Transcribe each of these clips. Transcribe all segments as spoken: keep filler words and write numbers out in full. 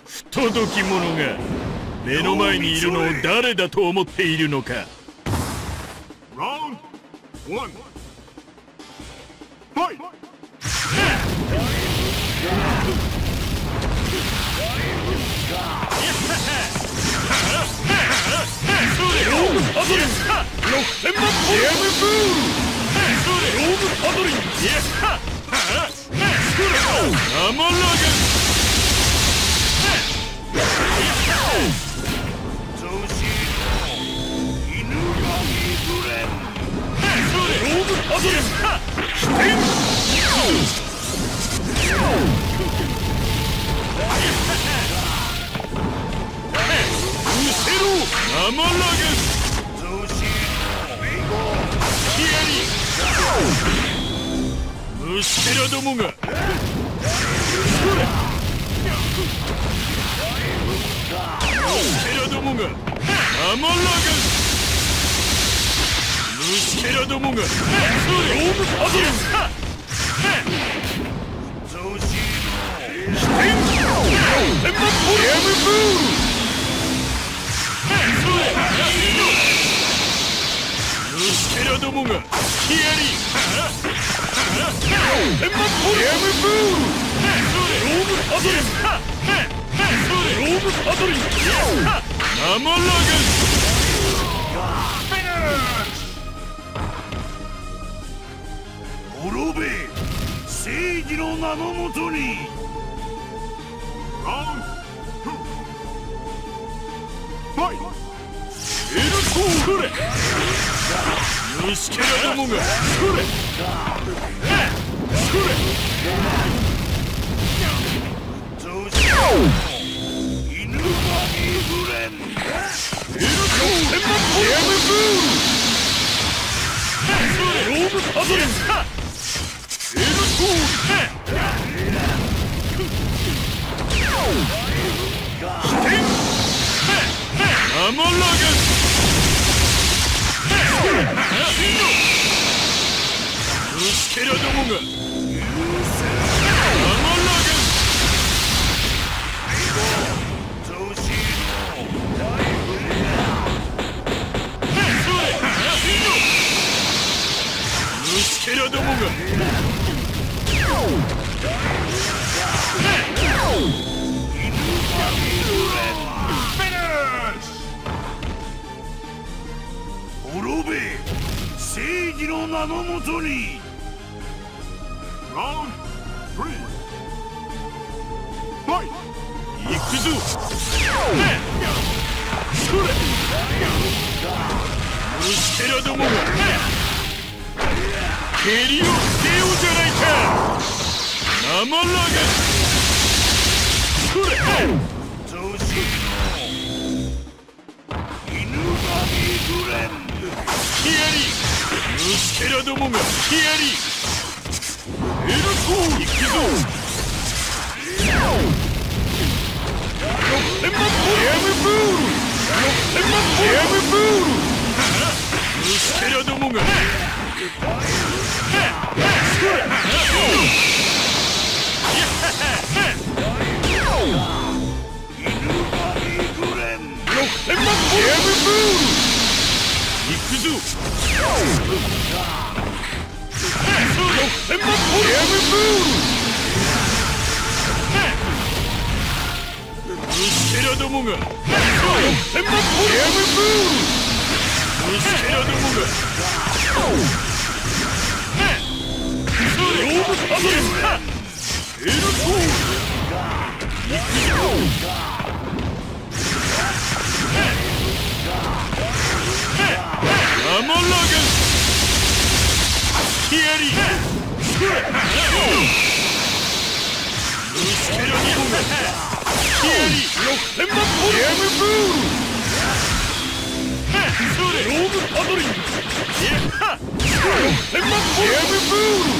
不届き者が目の前にいるのを誰だと思っているのか。 ラウンドワン、ファイト。虫けらどもが虫けらどもが生ラガン虫けらどもがローブパドル起点天幕ポリアムブール虫けらどもがヒアリ天幕ポリアムブールローブパドルローブパドル生ラガン滅べ正義の名のもとに。ラウンドファイト。エルコーレ虫けらどもがそれそれ犬がイグレンエルコーレンマポリアムブールローブパドレンエルコーレ起点生ラガン虫けらどもが生ラガン虫けらどもが滅べ正義の名のもとに。ラウンドスリーファイト。行くぞそれ虫けらどもが蹴りをつけようじゃないか生ラガンそれ犬がイグレンヒアリ虫けらどもがヒアリエルコー行くぞろくてんマンポリアムブールろくてんマンポリアムブール虫けらどもがろくてんマンポリアムブール行くぞろくてんマンポリアムブール虫けらどもがろくてんマンポリアムブール虫けらどもがローブパドレスエルコー行くぞ生ラガンヒアリ虫けらどもがヒアリろくてんマンポリアムブールローブパドリンろくてんマンポリアムブール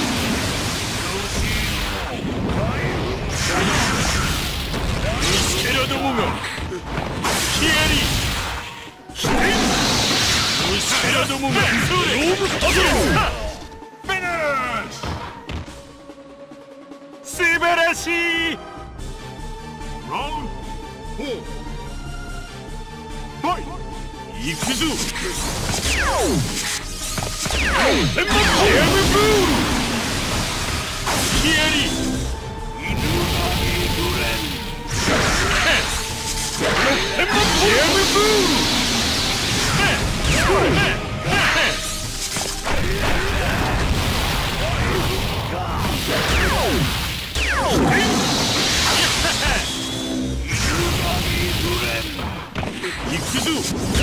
虫けらどもがヒアリ起点虫けらどもがローブパドリンフィニッシュ素晴らしい。ラウン行くぞ。ヒアリ行くぞ。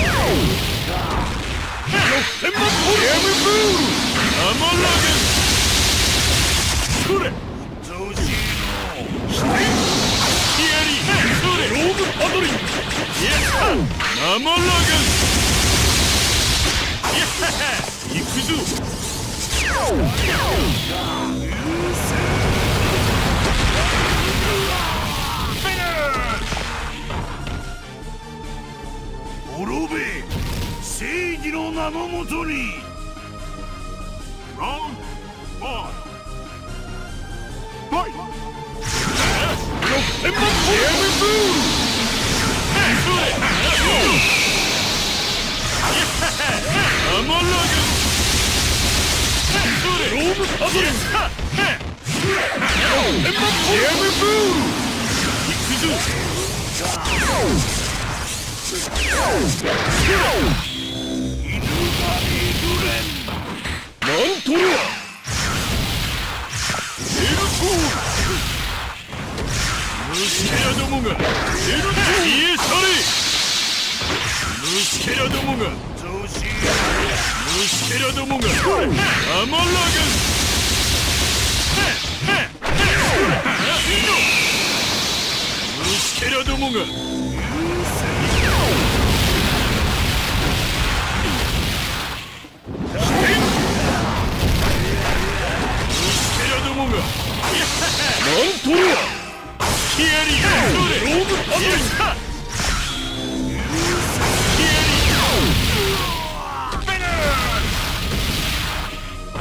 滅べ、正義の名のもとに。ラウンドワンファイト。 なんとや。虫けらどもが消え去れ。虫けらどもが虫けらどもがアマラガン。虫けらどもがなんとや。ヒアリローブパドリン。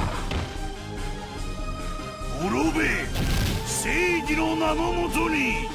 滅べ、正義の名のもとに。